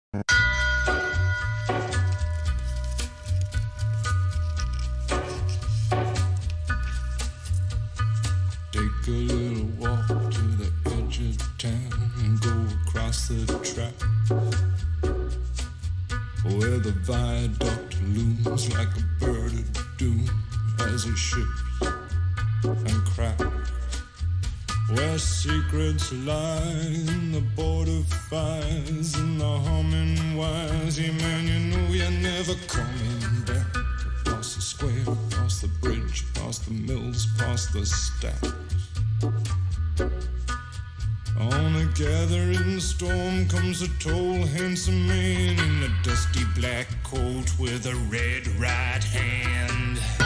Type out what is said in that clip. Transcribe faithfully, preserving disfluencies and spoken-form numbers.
Take a little walk to the edge of town and go across the track where the viaduct looms like a bird of doom as it ships and cracks, where secrets lie in the border fires and the humming wires. Yeah, man, you know you're never coming back. Across the square, across the bridge, past the mills, past the stacks. On a gathering storm comes a tall, handsome man in a dusty black coat with a red right hand.